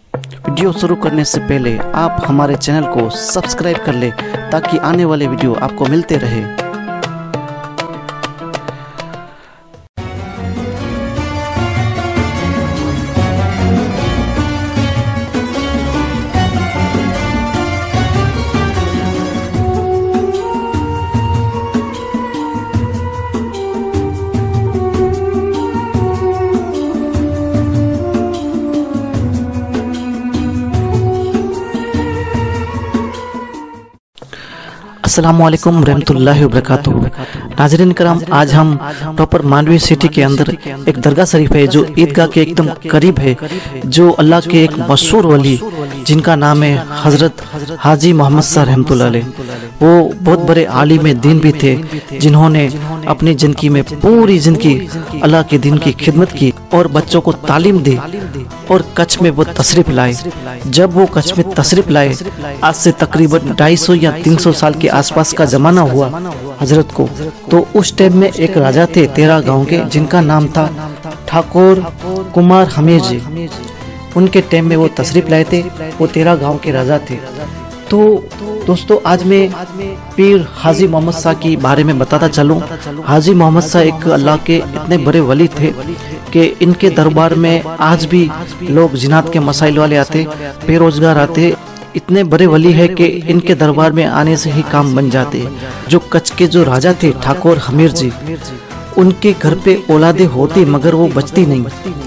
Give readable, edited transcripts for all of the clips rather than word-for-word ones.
Video शुरू करने से पहले आप हमारे चैनल को सब्सक्राइब कर लें ताकि आने वाले वीडियो आपको मिलते रहे। अस्सलामुअलैकुम रहमतुल्लाहि वबरकातुहू। नाज़रीन कराम, आज हम प्रॉपर मांडवी सिटी के अंदर एक दरगाह शरीफ है जो ईदगाह के एकदम करीब है, जो अल्लाह के एक मशहूर वली जिनका नाम है हज़रत हाजी मोहम्मद साहब रहमतुल्लाह अलैह। वो बहुत बड़े आलिम दीन भी थे जिन्होंने अपनी ज़िंदगी में पूरी ज़िंदगी अल्लाह के दीन की खिदमत की और बच्चों को तालीम दी और कच्छ में वो तशरीफ लाए। जब वो कच्छ में तशरीफ लाए, आज से तकरीबन 250 या 300 साल के आसपास का जमाना हुआ हजरत को, तो उस टाइम में एक राजा थे तेरा गांव के जिनका नाम था ठाकुर कुमार हमीर जी। उनके टाइम में वो तशरीफ लाए थे, वो तेरा गांव के राजा थे। तो दोस्तों, आज मैं पीर हाजी मोहम्मद शाह के बारे में बताता चलूं। हाजी मोहम्मद शाह एक अल्लाह के इतने बड़े वली थे कि इनके दरबार में आज भी लोग जिनात के मसाइल वाले आते, बेरोजगार आते। इतने बड़े वली है कि इनके दरबार में आने से ही काम बन जाते। जो कच्छ के जो राजा थे ठाकुर हमीर जी, उनके घर पे औलादे होती मगर वो बचती नहीं।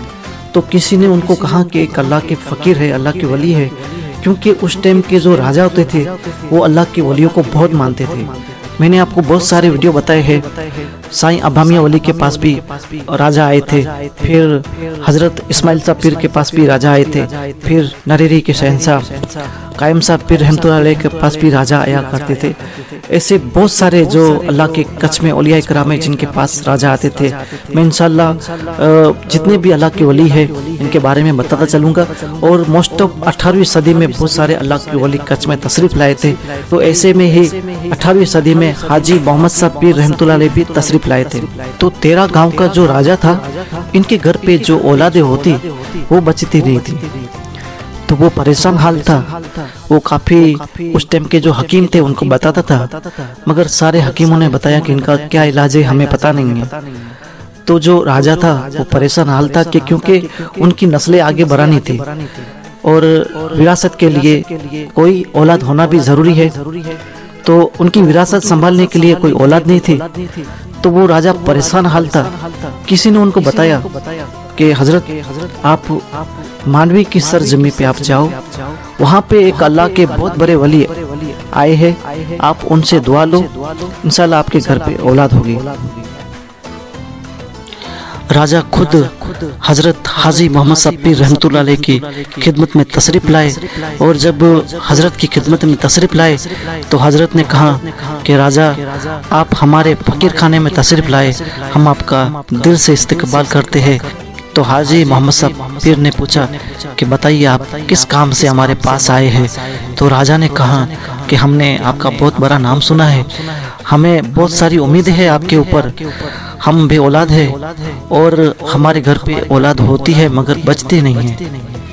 तो किसी ने उनको कहा कि एक अल्लाह के फकीर है, अल्लाह के वली है, क्योंकि उस टाइम के जो राजा होते थे वो अल्लाह के वलियों को बहुत मानते थे। मैंने आपको बहुत सारे वीडियो बताए हैं। साईं अबामिया वली के पास भी राजा आए थे, फिर हजरत इस्माइल साहब पीर के पास भी राजा आए थे, फिर नरेरी के शहंशाह कायम साहब पीर रहमतुल्लाह अलैह के पास भी राजा आया करते थे। ऐसे बहुत सारे जो अल्लाह के कच्छ में औलिया कराम है जिनके पास राजा आते थे। मैं इंशाल्लाह जितने भी अल्लाह के वली है इनके बारे में बताता चलूँगा। और मोस्ट ऑफ 18वीं सदी में बहुत सारे अल्लाह के वली कच्छ में तशरीफ लाए थे। तो ऐसे में ही 18वीं सदी में हाजी मोहम्मद साहब पीर रहमतुल्लाह अलैह भी तशरीफ लाए थे। तो तेरा गांव का जो राजा था, इनके घर पे जो औलादे होती वो बचती नहीं थी, तो वो परेशान हाल था। वो काफी उस टाइम के जो हकीम थे उनको बताता था, मगर सारे हकीमों ने बताया कि इनका क्या इलाज है हमें पता नहीं है। तो जो राजा था वो परेशान हाल था कि क्योंकि उनकी नस्लें आगे बढ़ानी थी और विरासत के लिए कोई औलाद होना भी जरूरी है। तो उनकी विरासत संभालने के लिए कोई औलाद नहीं थी, तो वो राजा परेशान हाल था। किसी ने उनको बताया कि हजरत आप मांडवी की सरजमी पे आप जाओ, वहाँ पे एक अल्लाह के बहुत बड़े वली आए हैं, आप उनसे दुआ लो, इंशाल्लाह आपके घर पे औलाद होगी। राजा खुद हजरत हाजी मोहम्मद साहब पीर रहमतुल्लाह अलैह की खिदमत में तशरीफ लाए। और जब हजरत की खिदमत में तशरीफ लाए तो हजरत ने कहा कि राजा, आप हमारे फकीर खाने में तशरीफ लाए, हम आपका दिल से इस्तकबाल करते हैं। तो हाजी मोहम्मद साहब पीर ने पूछा कि बताइए आप किस काम से हमारे पास आए हैं। तो राजा ने कहा कि हमने आपका बहुत बड़ा नाम सुना है, हमें बहुत सारी उम्मीद है आपके ऊपर, हम बे औलाद है और हमारे घर पे औलाद होती है मगर बचती नहीं है।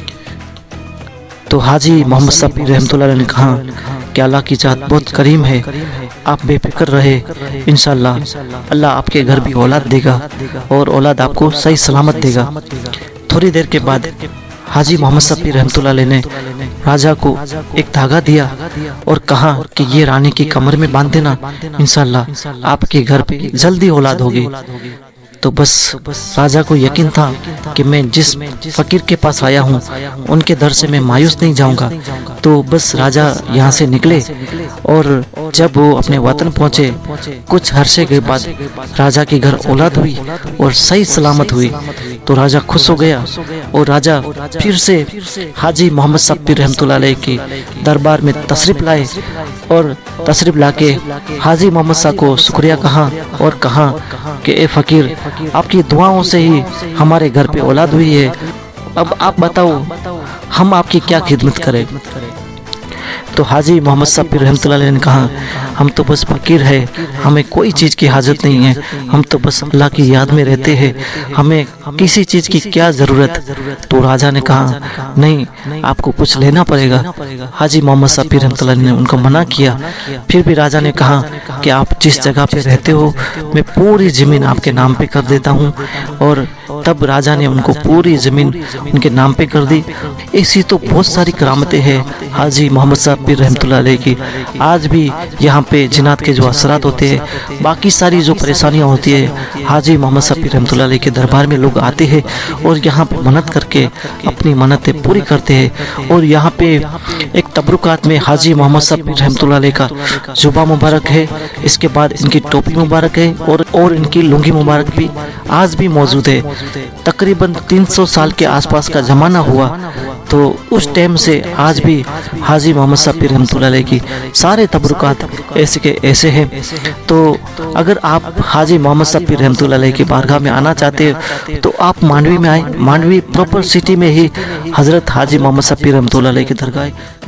तो हाजी मोहम्मद साहब पीर रहमतुल्लाह अलैह ने कहा कि अल्लाह की जात बहुत करीम है, आप बेफिक्र रहे, इंशाल्लाह अल्लाह आपके घर भी औलाद देगा और औलाद आपको सही सलामत देगा। थोड़ी देर के बाद हाजी मोहम्मद साहब पीर रहमतुल्लाह अलैह ने राजा को एक धागा दिया और कहा कि ये रानी की कमर में बांध देना, इंशाल्लाह आपके घर पे जल्दी औलाद होगी। तो बस राजा को यकीन था कि मैं जिस फकीर के पास आया हूँ उनके दर से मैं मायूस नहीं जाऊंगा। तो बस राजा यहाँ से निकले और जब वो अपने वतन पहुँचे, कुछ अरसे के बाद राजा के घर औलाद हुई और सही सलामत हुई। तो राजा खुश हो गया और राजा फिर से हाजी मोहम्मद साहब पीर रहमतुल्लाह अलैह की दरबार में तशरीफ लाए और तशरीफ लाके हाजी मोहम्मद साहब को शुक्रिया कहा और कहा कि ए फकीर, आपकी दुआओं से ही हमारे घर पे औलाद हुई है, अब आप बताओ हम आपकी क्या खिदमत करें। तो हाजी मोहम्मद साहब पीर रहमतुल्लाह अलैह ने कहा, हम तो बस फकीर है, हमें कोई चीज़ की हाजत नहीं है, हम तो बस अल्लाह की याद में रहते हैं, हमें किसी चीज़ की क्या ज़रूरत। तो राजा ने कहा, नहीं, आपको कुछ लेना पड़ेगा। हाजी मोहम्मद साहब पीर रहमतुल्लाह अलैह ने उनको मना किया। फिर भी राजा ने कहा कि आप जिस जगह पे रहते हो मैं पूरी ज़मीन आपके नाम पे कर देता हूँ। और तब राजा ने उनको पूरी ज़मीन उनके नाम पे कर दी। ऐसी तो बहुत सारी करामतें हैं हाजी मोहम्मद साहब पीर रहमतुल्लाह अलैह की। आज भी यहाँ पे जिन्नात के जो असरात होते हैं, बाकी सारी जो परेशानियाँ होती है, हाजी मोहम्मद साहब पीर रहमतुल्लाह अलैह के दरबार में लोग आते हैं और यहाँ पे मन्नत करके अपनी मन्नतें पूरी करते हैं। और यहाँ पे एक तबरुकात में हाजी मोहम्मद साहब पीर रहमतुल्लाह अलैह का जुबा मुबारक है, इसके बाद इनकी टोपी मुबारक है और इनकी लुंगी मुबारक भी आज भी मौजूद है। तकरीबन 300 साल के आसपास का ज़माना हुआ, तो उस टाइम से आज भी हाजी मोहम्मद साहब पीर रहमतुल्लाह अलैह की सारे तबरुकात ऐसे के ऐसे हैं। तो अगर आप हाजी मोहम्मद साहब पीर रहमतुल्लाह अलैह की बारगाह में आना चाहते हो तो आप मांडवी में आए। मांडवी प्रॉपर सिटी में ही हज़रत हाजी मोहम्मद साहब पीर रहमतुल्लाह अलैह की दरगाह है।